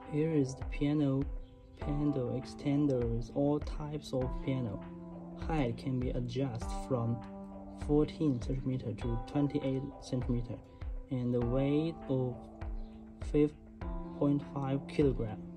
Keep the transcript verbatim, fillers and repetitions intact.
Here is the piano handle extenders, all types of piano. Height can be adjusted from fourteen centimeters to twenty-eight centimeters, and the weight of five point five kilograms.